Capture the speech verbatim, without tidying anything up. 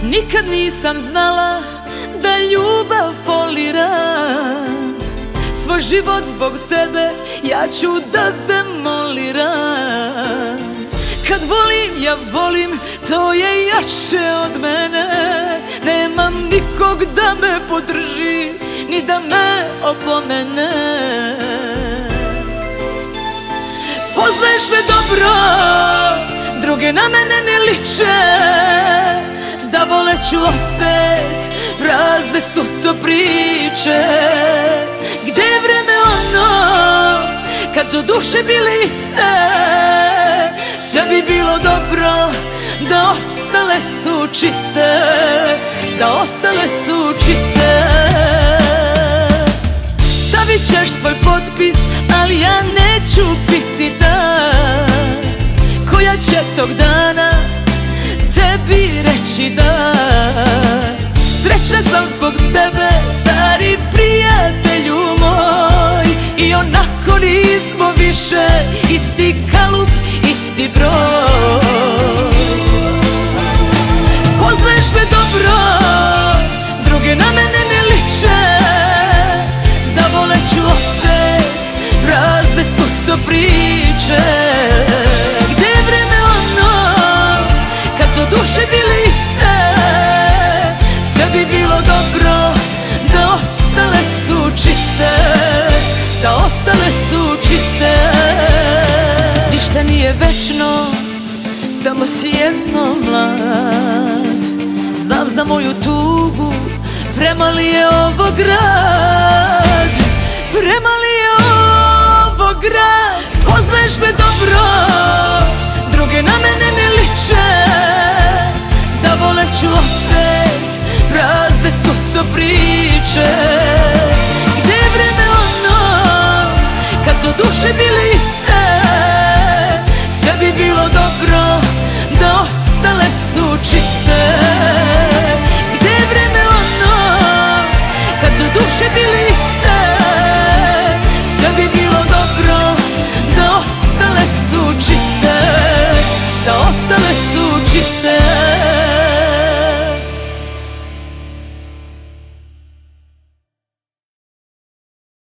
Nikad nisam znala da ljubav folira. Svoj život zbog tebe ja ću da demoliram. Kad volim, ja volim, to je jače od mene. Nemam nikog da me podrži, ni da me opomene. Poznaješ me dobro, druge na mene ne liče. Da voleću opet, prazne su to priče. Gde je vreme ono, kad su duše bile iste? Sve bi bilo dobro, da ostale su čiste. Da ostale su čiste. Stavit ćeš svoj potpis, ali ja neću biti ta koja će tog dana tebi reći da. Srećna sam zbog tebe, stari prijatelju moj. I onako nismo više isti kalup, isti broj. Poznaješ me dobro, druge na mene ne liče. Da voleću opet, prazne su to priče. Gde je vreme ono, kad su duše bile iste? Sve bi bilo dobro, da ostale su čiste. Da ostale su čiste. Ništa nije večno, samo si jednom mlad. Znam za moju tugu, premali je ovo grad. Premali je ovo grad. Poznaješ me dobro,